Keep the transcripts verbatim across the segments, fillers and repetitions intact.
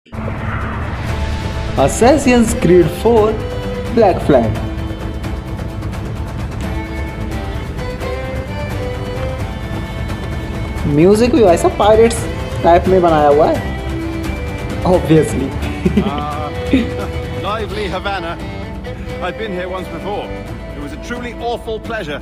Assassin's Creed four black flag. Music भी वैसा pirates type में बनाया हुआ है obviously. Lively Havana. I've been here once before. It was a truly awful pleasure.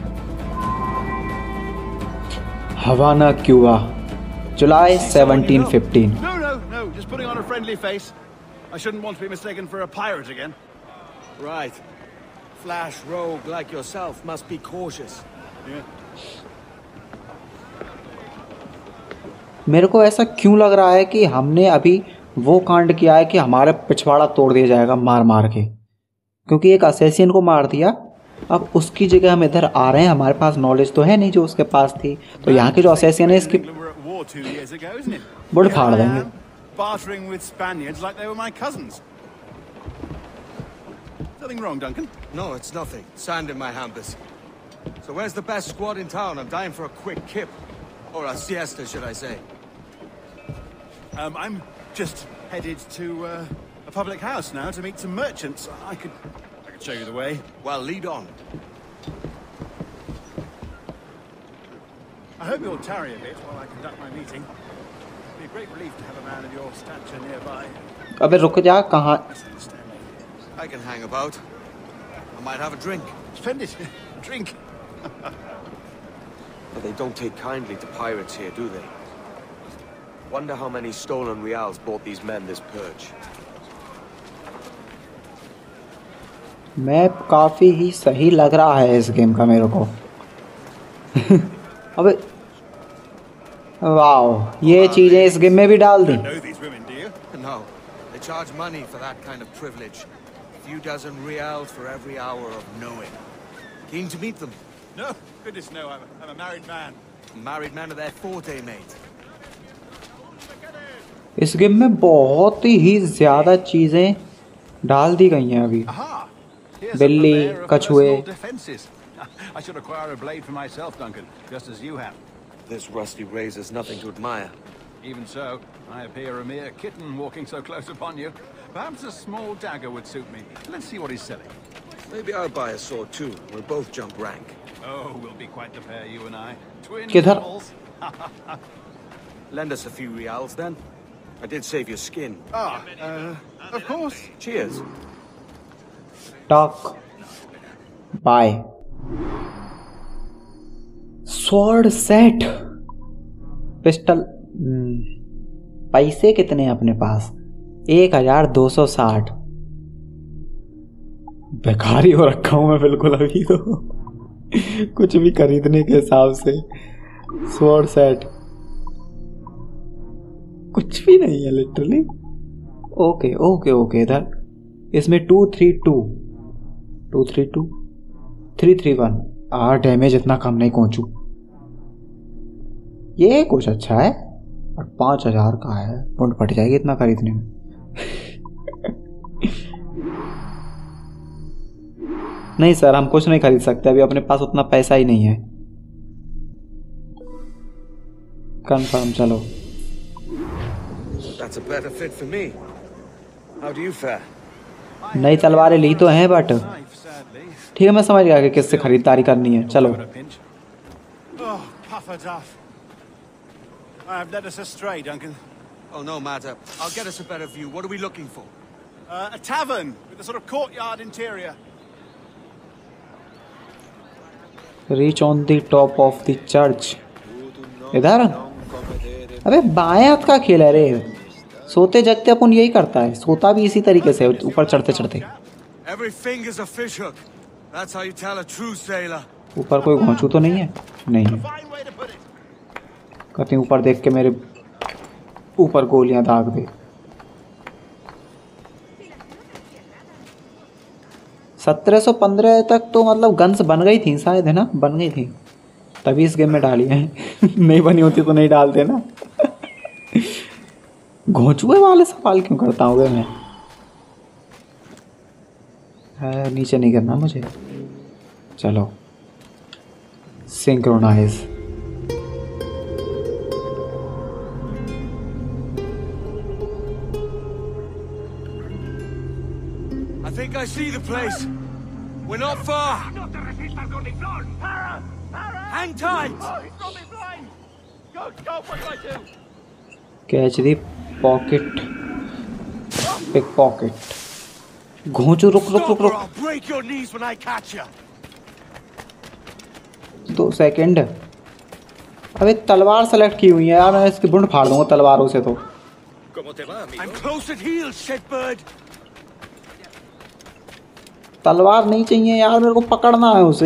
Havana, Cuba, July seventeen fifteen. No, no, no. Just putting on a friendly face. I shouldn't want to be mistaken for a pirate again. Right. Flash rogue like yourself must be cautious. Yeah. मेरे को ऐसा क्यों लग रहा है कि हमने अभी वो कांड किया है कि हमारा पिछवाड़ा तोड़ दिया जाएगा मार मार के, क्योंकि एक असैसिन को मार दिया। अब उसकी जगह हम इधर आ रहे हैं, हमारे पास नॉलेज तो है नहीं जो उसके पास थी, तो यहाँ के जो असैसिन है इसकी बुड़ फाड़ देंगे। Bartering with Spaniards like they were my cousins. Nothing wrong, Duncan? No, it's nothing. Sand in my hampers. So where's the best squad in town? I'm dying for a quick kip. Or a siesta, should I say? Um, I'm just headed to uh, a public house now to meet some merchants. I could, I could show you the way. Well, lead on. I hope you'll tarry a bit while I conduct my meeting. It'd be a great relief to have a man of your stature nearby. अबे रुक जा, कहाँ? I can hang about. I might have a drink. Splendid. Drink. But they don't take kindly to pirates here, do they? Wonder how many stolen reals bought these men this purge. Map काफी ही सही लग रहा है इस game का मेरे को। अबे वाओ, ये चीजें इस गेम में भी डाल दी। No, they charge money for that kind of privilege. A few dozen reals for every hour of knowing. Keen to meet them? No, goodness no. I'm a, I'm a married man. Married man of their forte, mate. इस game में बहुत ही ज्यादा चीजें डाल दी गई हैं अभी। बिल्ली, कछुए। I should acquire a blade for myself, Duncan, just as you have. This rusty razor's nothing to admire. Even so, I appear a mere kitten walking so close upon you. Perhaps a small dagger would suit me. Let's see what he's selling. Maybe I'll buy a sword too. We'll both jump rank. Oh, we'll be quite the pair, you and I. Twin किधर? devils. Lend us a few reals then. I did save your skin. Ah, uh, of course. Cheers. Talk bye. Sword set, pistol. पैसे कितने हैं अपने पास? एक हजार दो सौ साठ। बेकारी हो रखा हूं मैं बिल्कुल अभी तो कुछ भी खरीदने के हिसाब से। स्वॉर्ड सेट कुछ भी नहीं है लिटरली। ओके ओके ओके, इधर इसमें two three two two three two three three one. आ डैमेज इतना कम नहीं पहुंचू। ये कुछ अच्छा है, और पाँच हजार का है। पुंड फट जाएगी इतना खरीदने में। नहीं सर, हम कुछ नहीं खरीद सकते अभी, अपने पास उतना पैसा ही नहीं है। कंफर्म, चलो। That's a better fit for me. How do you fare? नई तलवारें ली तो हैं, बट ठीक है, मैं समझ गया कि किससे खरीदारी करनी है। चलो। Oh, puffer duff. I have led us astray, Duncan. Oh, no matter. I'll get us a better view. What are we looking for? Uh, a tavern with a sort of courtyard interior. Reach on the top of the church. इधर? अबे बाएं हाथ का खेल है रे। सोते जगते अपन यही करता है, सोता भी इसी तरीके से ऊपर चढ़ते चढ़ते। Every finger's a fish hook. That's how you tell a true sailor. ऊपर कोई घोंचू तो नहीं है? नहीं है। कहीं ऊपर देख के मेरे ऊपर गोलियां दाग दे। सत्रह सौ पंद्रह तक तो मतलब गन्स बन गई थी शायद, है ना? बन गई थी तभी इस गेम में डाली है। नहीं बनी होती तो नहीं डालते ना। घोंचुए वाले सवाल क्यों करता हूँ मैं? है, नीचे नहीं करना मुझे। चलो synchronise. I think I see the place. We're not far. Hang tight. Catch the pocket, pick pocket. घोंचू रुक रुक रुक रुक Break your knees when I catch you. दो सेकंड। अबे तलवार सेलेक्ट की हुई है यार, मैं इसकी बुंड फाड़ दूंगा तलवारों से तो। I'm close at heels, shitbird. तलवार नहीं चाहिए यार, मेरे को पकड़ना है उसे।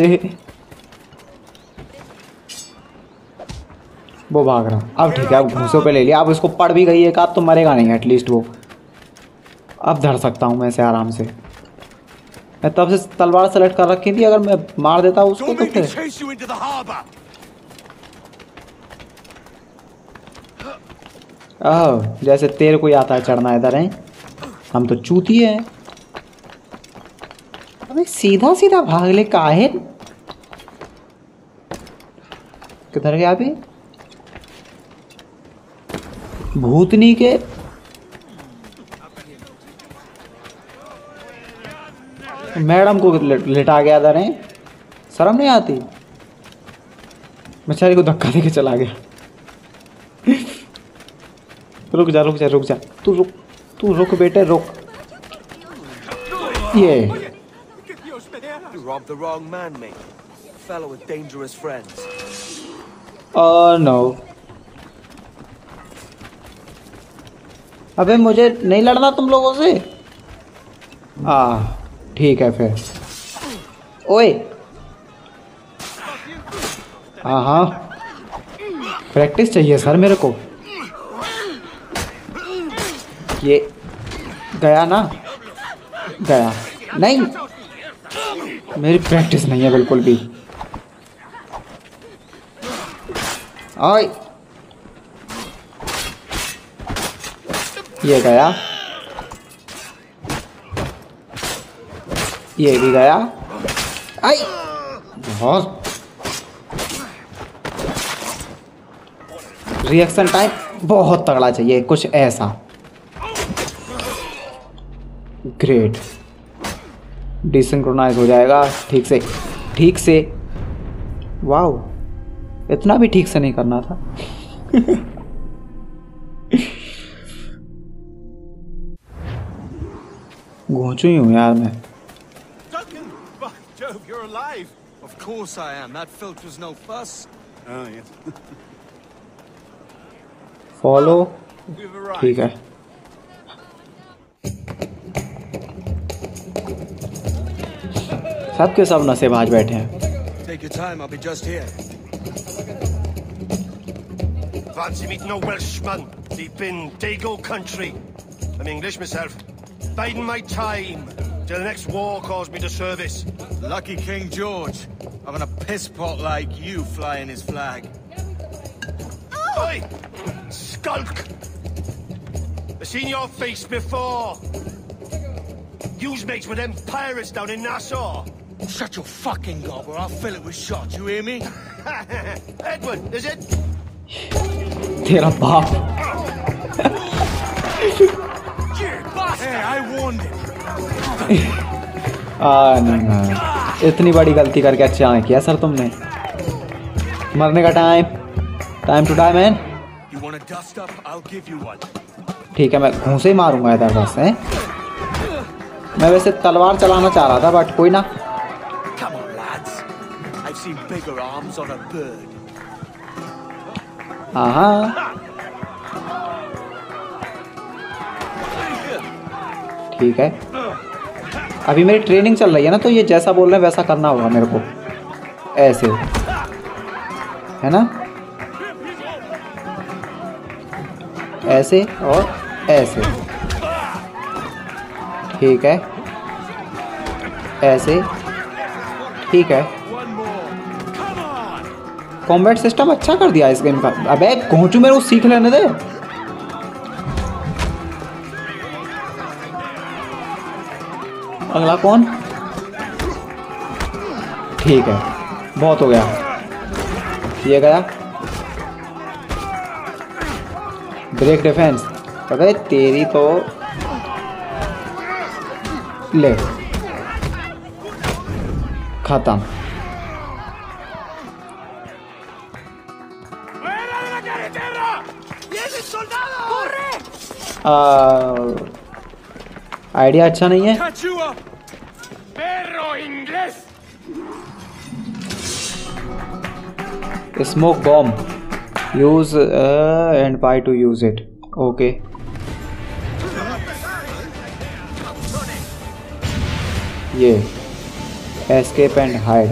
वो भाग रहा। अब ठीक है, अब घूंसों पे ले लिया। अब इसको पड़ भी गई एक आध तो मरेगा नहीं एटलीस्ट वो। अब धर सकता हूँ मैं इसे आराम से। मैं तब से तलवार सेलेक्ट कर रखी थी, अगर मैं मार देता उसको तो फिर। आह, जैसे तेरे को ही आता है चढ़ना इधर है। हम तो चूती हैं। अबे सीधा सीधा भाग ले काहे। किधर गया अभी? भूतनी के मैडम को लिटा गया इधर है। शर्म नहीं आती? बेचारी को धक्का देके चला गया। रुक जा रुक जा रुक जा, तू रुक तू रुक बेटे रुक। ये You robbed the wrong man, mate. A fellow with dangerous friends. Oh no. अबे मुझे नहीं लड़ना तुम लोगों से। आ ठीक है फिर। ओए हाँ हाँ, प्रैक्टिस चाहिए सर मेरे को। ये गया ना, गया नहीं। मेरी प्रैक्टिस नहीं है बिल्कुल भी। ओए ये गया, ये भी गया। आई बहुत रिएक्शन टाइम बहुत तगड़ा चाहिए, कुछ ऐसा। ग्रेट, डिसिंक्रोनाइज हो जाएगा ठीक से ठीक से। वाओ, इतना भी ठीक से नहीं करना था। घोंचू ही हूँ यार मैं। Duncan, by Jove, you're alive. Of course I am. That filch was no fuss. Oh yes. Follow We've arrived. ठीक है। सब के सब नशेबाज बैठे हैं। Take your time. I'll be just here. Fancy meeting a Welshman deep in Dago country. I'm English myself. Biding my time till the next war calls me to service. Lucky King George, having a piss pot like you flying his flag. Oi! Skulk! I've seen your face before. You's mates with them pirates down in Nassau. Shut your fucking gob or I'll fill it with shot, you hear me? Edward, is it? तेरा बाप। Hey, I warned him. आ नहीं नहीं, इतनी बड़ी गलती करके अच्छा किया सर तुमने। मरने का time, time to die man. You want to dust up? I'll give you one. ठीक है, मैं घूंसे ही मारूंगा इधर बस है। मैं वैसे तलवार चलाना चाह रहा था बट कोई ना। Come on, lads. I've seen bigger arms on a bird. हाँ हाँ ठीक है। अभी मेरी ट्रेनिंग चल रही है ना, तो ये जैसा बोल रहे हैं वैसा करना होगा मेरे को। ऐसे है ना, ऐसे और ऐसे। ठीक है, ऐसे ठीक है। कॉम्बैट सिस्टम अच्छा कर दिया इस गेम का। अबे घोंचू मेरे को सीख लेने दे। अगला कौन? ठीक है, बहुत हो गया। ये गया ब्रेक डिफेंस। अबे तेरी तो ले, खत्म। आइडिया अच्छा नहीं है। Smoke bomb use and by to use it. Okay, ये एस्केप एंड हाइड।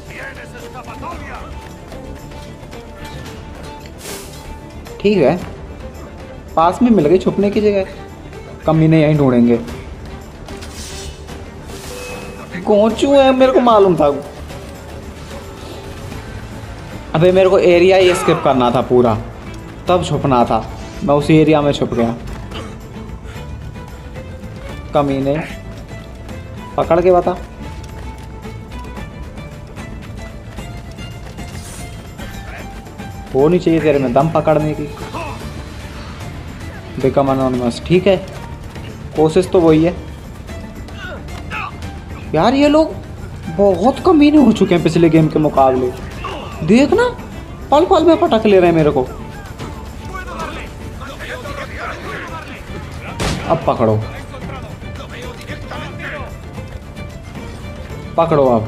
ठीक है, पास में मिल गई छुपने की जगह, कमीने यहीं ढूंढेंगे। गोचू है, मेरे को मालूम था। अबे मेरे को एरिया ही स्किप करना था पूरा, तब छुपना था। मैं उसी एरिया में छुप गया। कमीने पकड़ के बता। होनी चाहिए तेरे में दम पकड़ने की। बिकम अनोनिमस, ठीक है, कोशिश तो वही है। यार ये लोग बहुत कमीने हो चुके हैं पिछले गेम के मुकाबले। देखना, पल पल में पटक ले रहे हैं मेरे को। अब पकड़ो, पकड़ो अब।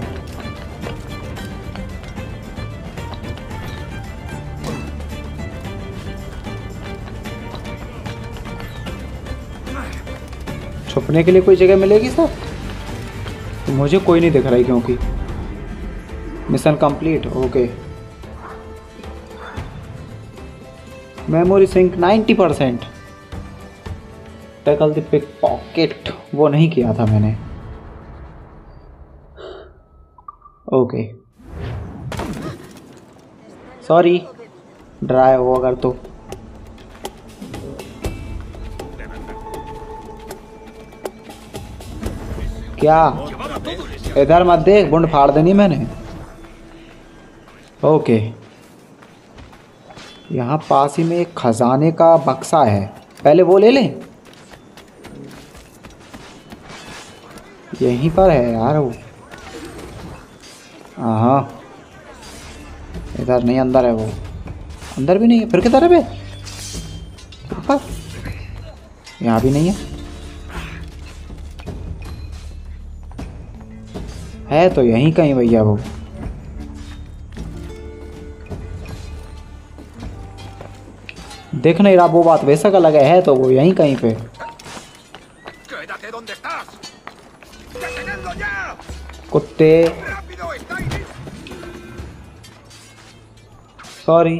छुपने के लिए कोई जगह मिलेगी सर? तो मुझे कोई नहीं दिख रहा है क्योंकि mission complete. Okay, memory sync ninety percent. Tackle the pick pocket, वो नहीं किया था मैंने। ओके, सॉरी, ड्राई हो अगर तो। क्या इधर मत देख, बुंड फाड़ देनी मैंने। ओके, यहाँ पास ही में एक खजाने का बक्सा है, पहले वो ले लें। यहीं पर है यार वो। हाँ, इधर नहीं, अंदर है वो। अंदर भी नहीं है, फिर किधर है बे? ऊपर? यहाँ भी नहीं है। है तो यहीं कहीं भैया वो। देख नहीं रहा, वो बात वैसा का लगा है तो वो यहीं कहीं पे। कुत्ते, सॉरी।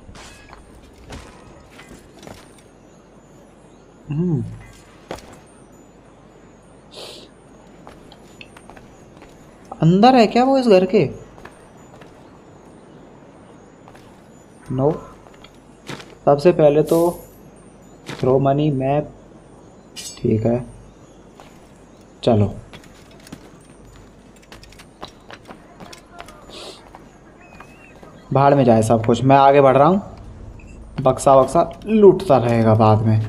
हम्म अंदर है क्या वो इस घर के? नो। सबसे पहले तो थ्रो मनी मैप, ठीक है, चलो। भाड़ में जाए सब कुछ, मैं आगे बढ़ रहा हूँ। बक्सा वक्सा लूटता रहेगा बाद में।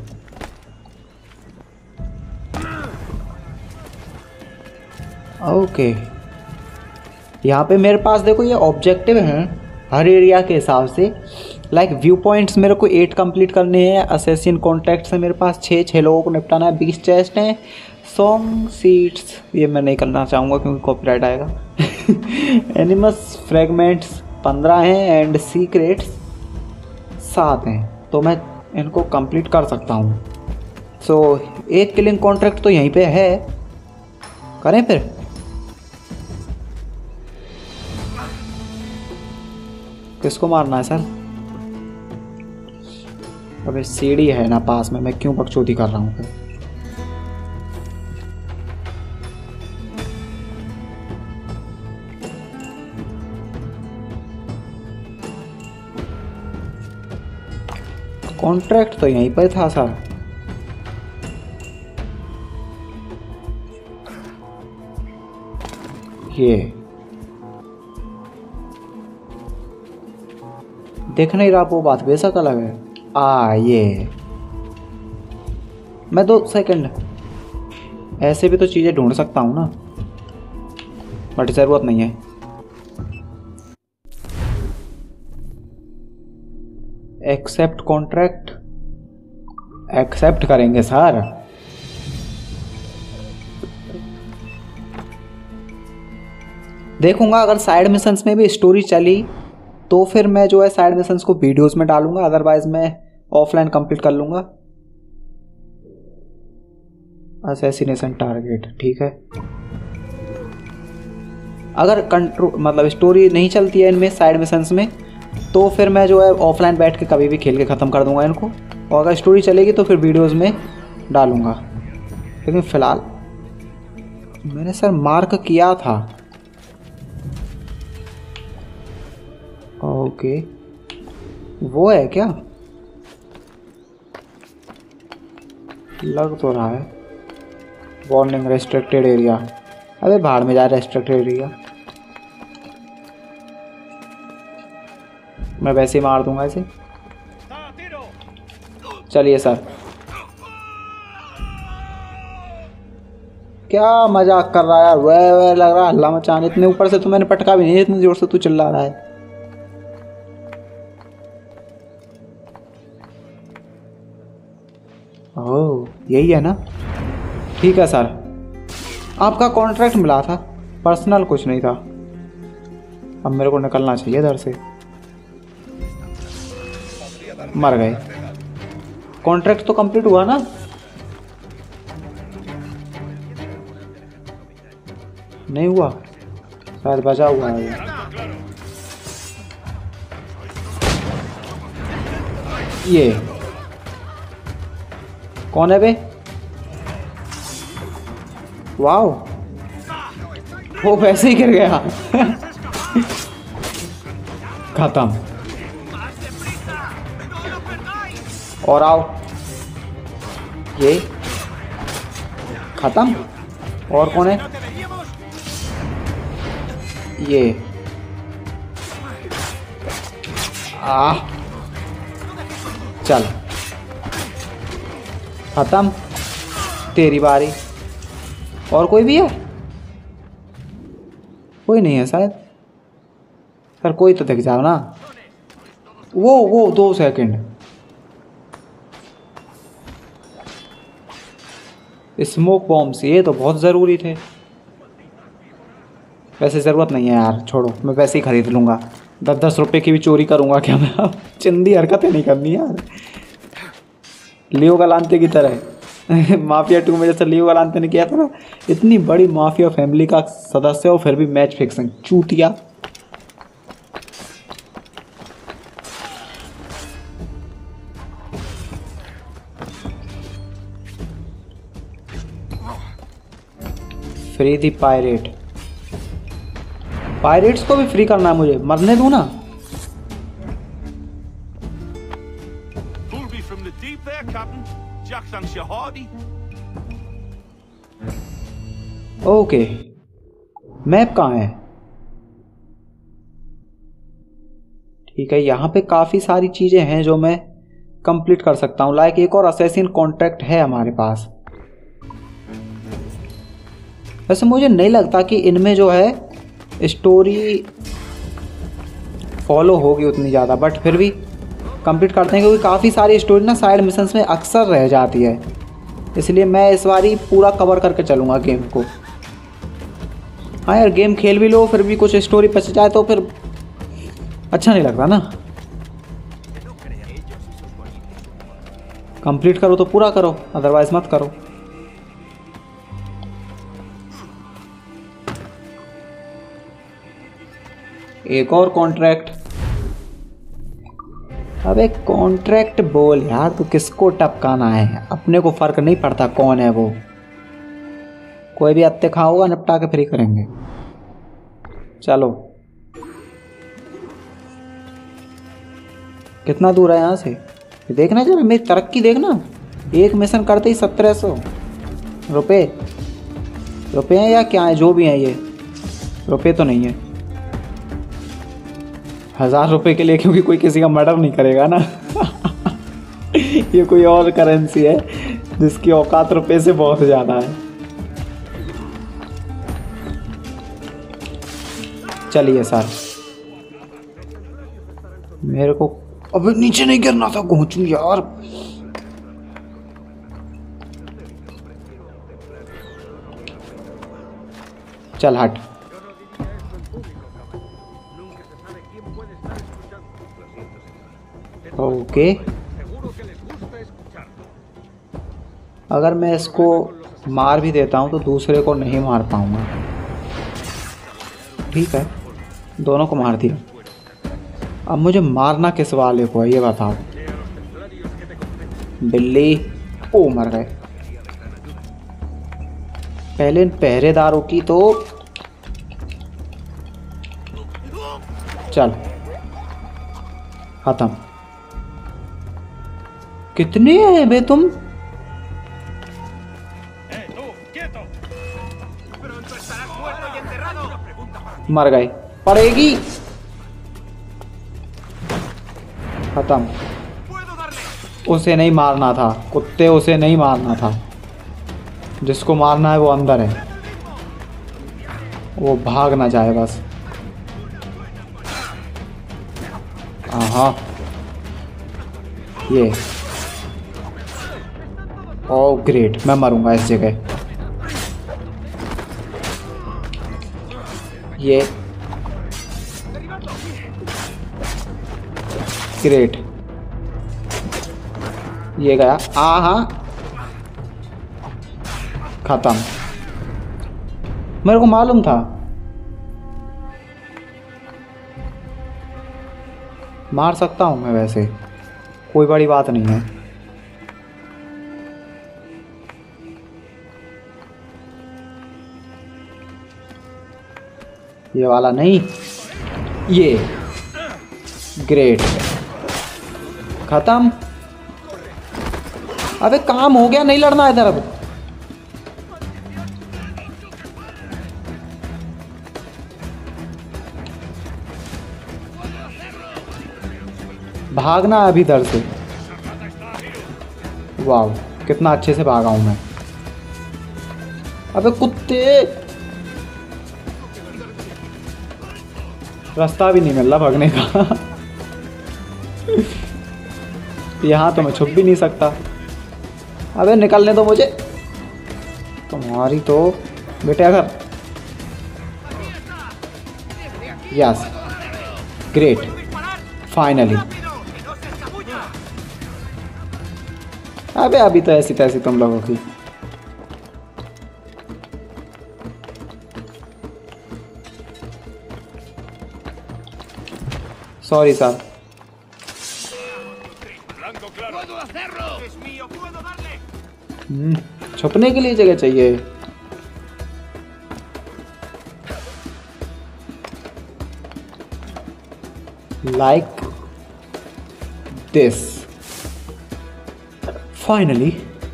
ओके, यहाँ पे मेरे पास देखो ये ऑब्जेक्टिव हैं हर एरिया के हिसाब से। लाइक व्यू पॉइंट्स मेरे को एट कंप्लीट करने हैं। असैसिन कॉन्टैक्ट्स है मेरे पास छः छः लोगों को निपटाना है। बीस चेस्ट हैं। सॉन्ग सीट्स ये मैं नहीं करना चाहूँगा क्योंकि कॉपीराइट आएगा। एनिमस फ्रेगमेंट्स पंद्रह हैं एंड सीक्रेट्स सात हैं, तो मैं इनको कंप्लीट कर सकता हूँ। सो so, एक किलिंग कॉन्ट्रैक्ट तो यहीं पे है, करें फिर। किसको मारना है सर? अबे सीढ़ी है ना पास में, मैं क्यों बकचोदी कर रहा हूँ फिर। कॉन्ट्रैक्ट तो यहीं पर था सर। ये देख नहीं रहा, वो बात बेशक अलग है। आ ये मैं दो सेकंड ऐसे भी तो चीज़ें ढूंढ सकता हूँ ना, बट ज़रूरत नहीं है। एक्सेप्ट कॉन्ट्रैक्ट, एक्सेप्ट करेंगे सर। देखूंगा अगर साइड मिशंस में भी स्टोरी चली तो फिर मैं जो है साइड मिशंस को वीडियोस में डालूंगा, अदरवाइज मैं ऑफलाइन कंप्लीट कर लूंगा। असैसिनेशन टारगेट, ठीक है। अगर कंट्रोल मतलब स्टोरी नहीं चलती है इनमें साइड मिशंस में तो फिर मैं जो है ऑफलाइन बैठ के कभी भी खेल के ख़त्म कर दूंगा इनको, और अगर स्टोरी चलेगी तो फिर वीडियोस में डालूंगा। लेकिन फ़िलहाल मैंने सर मार्क किया था। ओके, वो है क्या? लग तो रहा है। Warning restricted area. अबे बाहर में जा, रेस्ट्रिक्टेड एरिया मैं वैसे ही मार दूंगा इसे। चलिए सर, क्या मजाक कर रहा है यार, वह वह लग रहा है हल्ला मचाने। इतने ऊपर से तो मैंने पटका भी नहीं, इतनी जोर से तू चिल्ला रहा है। ओह यही है ना, ठीक है सर। आपका कॉन्ट्रैक्ट मिला था, पर्सनल कुछ नहीं था। अब मेरे को निकलना चाहिए इधर से। मर गए। कॉन्ट्रैक्ट तो कंप्लीट हुआ ना? नहीं हुआ, शायद बचा हुआ है। ये कौन है बे? वाओ, वो वैसे ही गिर गया। खत्म। और आओ, ये खत्म। और कौन है? ये आ चल, खत्म। तेरी बारी। और कोई भी है? कोई नहीं है शायद। सर कोई तो दिख जाओ ना। वो वो दो सेकंड, स्मोक बॉम्ब्स, ये तो बहुत ज़रूरी थे। वैसे ज़रूरत नहीं है यार, छोड़ो, मैं वैसे ही ख़रीद लूँगा। दस दस रुपये की भी चोरी करूँगा क्या मैं? अब चिंदी हरकतें नहीं करनी यार, लियो गलांते की तरह। माफिया टू में जैसे लियो गलांते ने किया था ना, इतनी बड़ी माफिया फैमिली का सदस्य हो फिर भी मैच फिक्सिंग, चूतिया। फ्री दी पायरेट, पायरेट्स को भी फ्री करना है मुझे, मरने दूं ना। ओके, मैप कहाँ है? ठीक है, यहाँ पे काफ़ी सारी चीज़ें हैं जो मैं कंप्लीट कर सकता हूँ। लाइक एक और असैसिन कॉन्ट्रैक्ट है हमारे पास। वैसे मुझे नहीं लगता कि इनमें जो है स्टोरी फॉलो होगी उतनी ज़्यादा, बट फिर भी कंप्लीट करते हैं क्योंकि काफ़ी सारी स्टोरी ना साइड मिशंस में अक्सर रह जाती है। इसलिए मैं इस बार ही पूरा कवर करके चलूँगा गेम को। हाँ यार, गेम खेल भी लो फिर भी कुछ स्टोरी बच जाए तो फिर अच्छा नहीं लगता ना। कंप्लीट करो तो पूरा करो, अदरवाइज मत करो। एक और कॉन्ट्रैक्ट। अबे कॉन्ट्रैक्ट बोल यार, तू किसको टपकाना है? अपने को फर्क नहीं पड़ता कौन है वो, कोई भी अत्ते खाओगा निपटा के फ्री करेंगे। चलो, कितना दूर है यहाँ से देखना जरा, मेरी तरक्की देखना। एक मिशन करते ही सत्रह सौ रुपये रुपये हैं या क्या है, जो भी हैं ये रुपये तो नहीं है। हज़ार रुपये के लिए, क्योंकि कोई किसी का मर्डर नहीं करेगा ना। ये कोई और करेंसी है जिसकी औकात रुपये से बहुत ज़्यादा है। चलिए सर, मेरे को अबे नीचे नहीं गिरना था, घोंचू यार। चल हट। ओके, अगर मैं इसको मार भी देता हूँ तो दूसरे को नहीं मार पाऊंगा। ठीक है, दोनों को मार दिया। अब मुझे मारना किस वाले को है ये बताओ। बिल्ली, ओ मर गए। पहले इन पहरेदारों की तो चल खत्म। कितने हैं बे तुम? मर गए। पड़ेगी। खत्म। उसे नहीं मारना था कुत्ते, उसे नहीं मारना था। जिसको मारना है वो अंदर है, वो भाग ना जाए बस। हाँ, ये ओह ग्रेट, मैं मरूंगा इस जगह। ये ग्रेट, ये गया। आ हाँ, खत्म। मेरे को मालूम था। मार सकता हूँ मैं वैसे, कोई बड़ी बात नहीं है। ये वाला नहीं, ये ग्रेट, खत्म। अबे काम हो गया, नहीं लड़ना इधर अब। भागना अभी इधर से। वाह, कितना अच्छे से भागा हूं मैं। अबे कुत्ते, रास्ता भी नहीं मिल रहा भागने का। यहाँ तो मैं छुप भी नहीं सकता। अबे निकलने दो मुझे। तुम्हारी तो बेटे, अगर यस ग्रेट, फाइनली। अबे अभी तो ऐसी तैसी तुम लोगों की। Sorry sir. छुपने के लिए जगह चाहिए। Like this. फाइनली।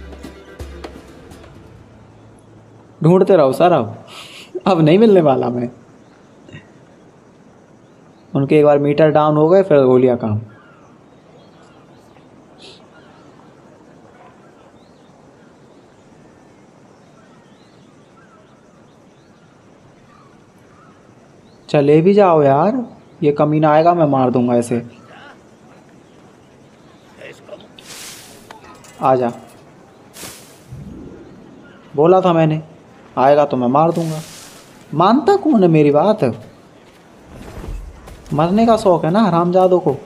ढूंढते रहो सर, अब अब नहीं मिलने वाला मैं। उनके एक बार मीटर डाउन हो गए फिर हो लिया काम। चले भी जाओ यार, ये कमीना आएगा मैं मार दूंगा इसे। आजा, बोला था मैंने, आएगा तो मैं मार दूंगा। मानता कौन है मेरी बात? मरने का शौक है ना हरामजादों को।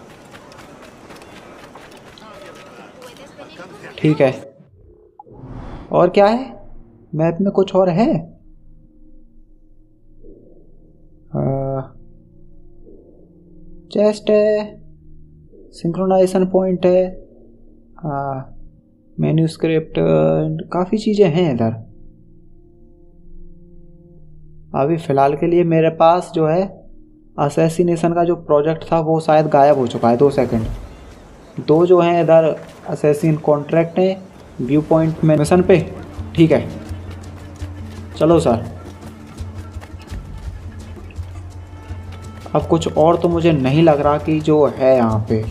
ठीक है, और क्या है मैप में? कुछ और है? चेस्ट है, सिंक्रोनाइजेशन पॉइंट है, मैन्यूस्क्रिप्ट, काफ़ी चीज़ें हैं इधर। अभी फ़िलहाल के लिए मेरे पास जो है असैसिनेशन का जो प्रोजेक्ट था वो शायद गायब हो चुका है। दो सेकंड, दो जो हैं इधर असैसिन कॉन्ट्रैक्ट हैं व्यू पॉइंट में मिशन पे। ठीक है, चलो सर। अब कुछ और तो मुझे नहीं लग रहा कि जो है यहाँ पे।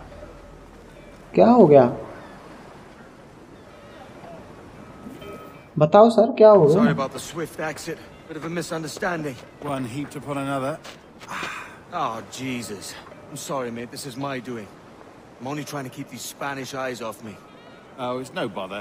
क्या हो गया? बताओ सर क्या हो Sorry गया? about the swift exit. Bit of a misunderstanding. One heaped upon another. Oh, Jesus. I'm sorry, mate. This is my doing. I'm only trying to keep these Spanish eyes off me. Oh, it's no bother.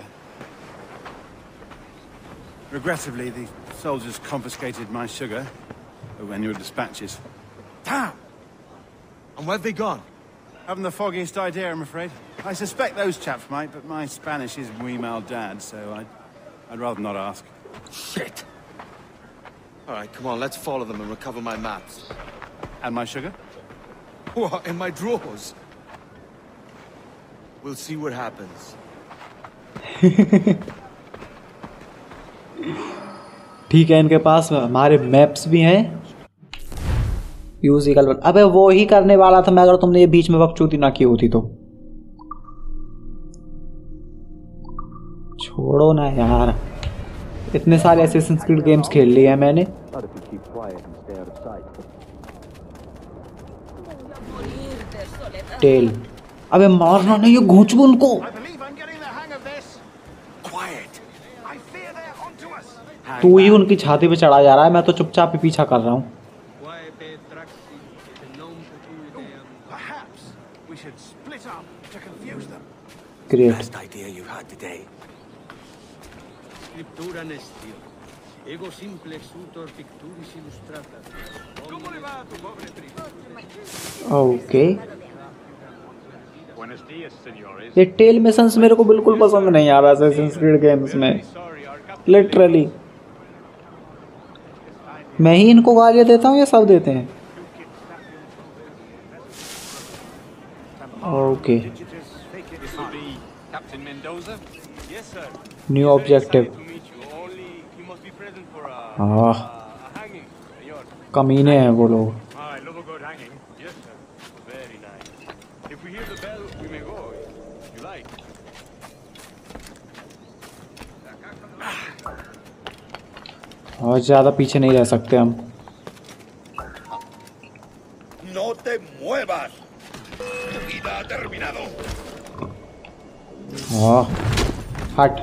Regrettably, the soldiers confiscated my sugar when your dispatches. Damn! And where have they gone? Haven't the foggiest idea, I'm afraid. I suspect those chaps might, but my Spanish is muy mal dad, so I'd, I'd rather not ask. Shit! Alright, come on, let's follow them and recover my maps. And my sugar? What, in my drawers? We'll see what happens. ठीक है, इनके पास हमारे maps भी हैं। Use equal one. अबे वो ही करने वाला था मैं, अगर तुमने ये बीच में बकचोदी ना की होती तो। छोड़ो ना यार, इतने सारे असैसिन्स क्रीड गेम्स खेल लिए हैं मैंने। टेल, अबे मारना नहीं, ये घोंचू उनको। तू ही उनकी छाती पे चढ़ा जा रहा है, मैं तो चुपचाप ही पीछा कर रहा हूँ। Great. Best idea you had today. Scriptura nestio. Ego simplex utor picturis illustrata. Come le va tu povere primo? Okay. Buenos días, señores. ये टेल मिशंस मेरे को बिल्कुल पसंद नहीं आ रहा असैसिन्स क्रीड गेम्स में। लिटरली मैं ही इनको गालियाँ देता हूँ या सब देते हैं? Okay, Captain Mendoza? Yes, sir. New objective. To meet you. Only you must be present for a, हाँ, a hanging, senor. कमीने हैं वो लोग। I love a good hanging. Yes, sir. Very nice. If we hear the bell, we may go. If you like. और ज़्यादा पीछे नहीं रह सकते हम। No te muevas. Tu vida ha terminado. हाँ, हट।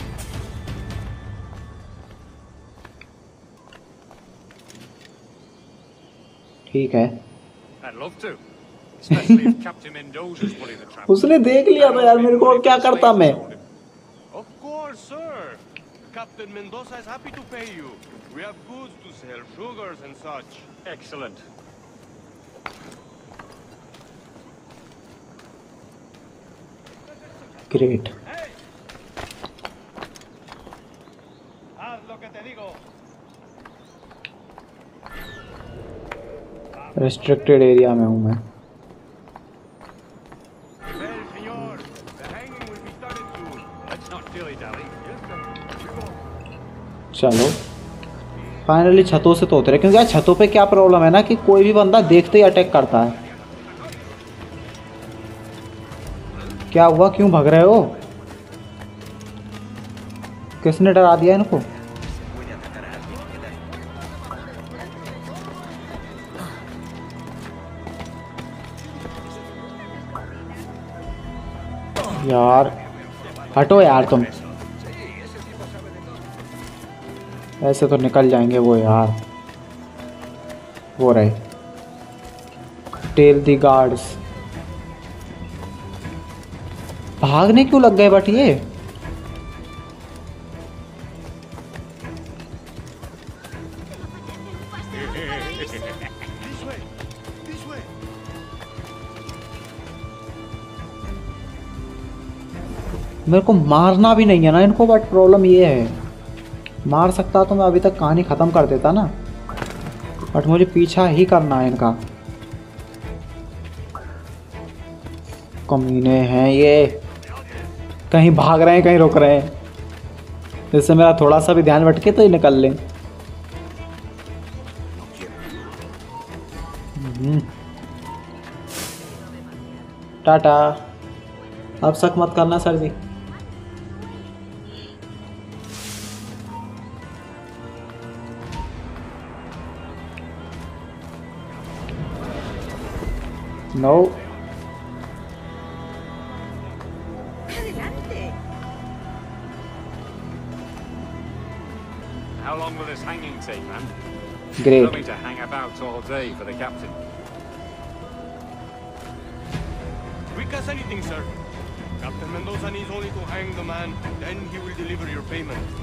ठीक है। I'd love to. Especially if Captain Mendoza's pulling the trap. उसने देख लिया था यार मेरे को, और क्या करता मैं? Of course, sir. Captain Mendoza is happy to pay you. We have goods to sell, sugars and such. Excellent. Great. Haz lo que te digo. Restricted area में हूँ मैं। Well, senor, the hanging will be started soon. Let's not dilly-dally. Yes, sir. चलो, finally छतों से तो उतरे, क्योंकि यार छतों पे क्या प्रॉब्लम है ना कि कोई भी बंदा देखते ही अटैक करता है। क्या हुआ, क्यों भाग रहे हो? किसने डरा दिया इनको? यार हटो यार तुम, ऐसे तो निकल जाएंगे वो यार। वो रहे टेल दी गार्ड्स। भागने क्यों लग गए बट ये? मेरे को मारना भी नहीं है ना इनको, बट प्रॉब्लम ये है, मार सकता तो मैं अभी तक कहानी ख़त्म कर देता ना, बट मुझे पीछा ही करना है इनका। कमीने हैं ये, कहीं भाग रहे हैं कहीं रुक रहे हैं, जिससे मेरा थोड़ा सा भी ध्यान भटके तो ही निकल लें। टाटा, अब शक मत करना sir ji. No How long will this hanging take, man? Great. Going to hang about all day for the captain. Quick as anything, sir. Captain Mendoza needs only to hang the man, then he will deliver your payment.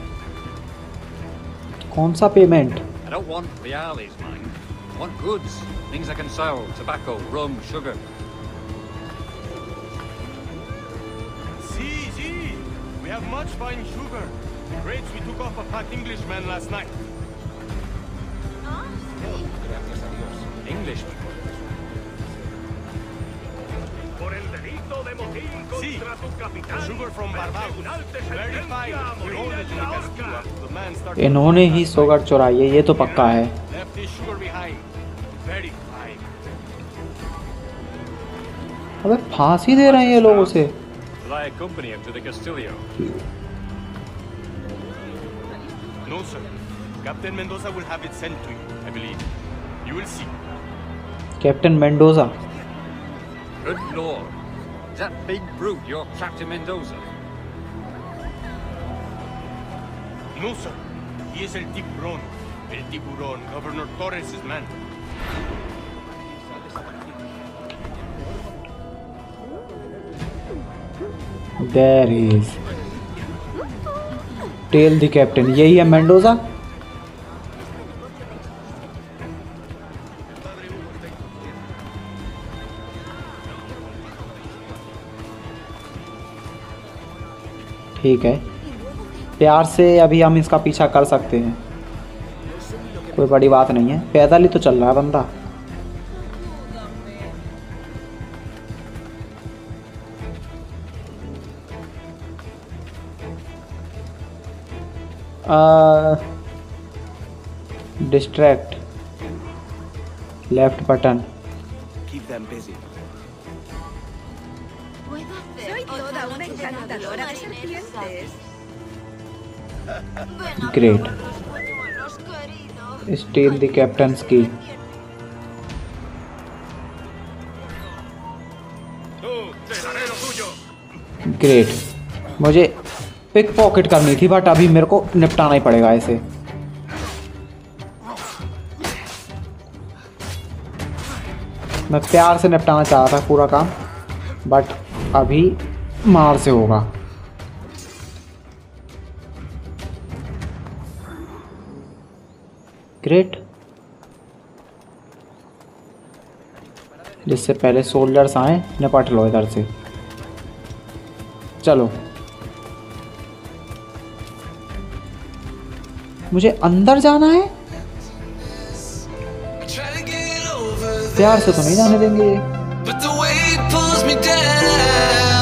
कौन सा payment? I don't want reales, man. I want goods, things I can sell, tobacco, rum, sugar. See, see, we have much fine sugar. Rates we took off a fat Englishman last night. English. See, sugar from Barbados. Very fine. We hold it in the Castilla. The man started. इन्होंने ही सोगर चुराई है, ये तो पक्का है। Left his sugar behind. Very fine. अबे फांसी दे रहे हैं ये लोगों से। Will I accompany him to the Castillo? No, sir. Captain Mendoza will have it sent to you, I believe. You will see. Captain Mendoza. Good lord. Is that big brute your Captain Mendoza? No, sir. He is El Tiburon. El Tiburon, Governor Torres' man. There he is. Tail the captain. यही है Mendoza. ठीक है, प्यार से अभी हम इसका पीछा कर सकते हैं, कोई बड़ी बात नहीं है। पैदल ही तो चल रहा है बंदा। Distract, left button. Keep them busy. Soy toda una encantadora de serpientes. Great. Steal the captain's key. Great. मुझे पिक पॉकेट करनी थी, बट अभी मेरे को निपटाना ही पड़ेगा इसे। मैं प्यार से निपटाना चाह रहा था पूरा काम, बट अभी मार से होगा। ग्रेट। जिससे पहले सोल्जर्स आए, निपट लो इधर से। चलो, मुझे अंदर जाना है। प्यार से तो नहीं जाने देंगे ये।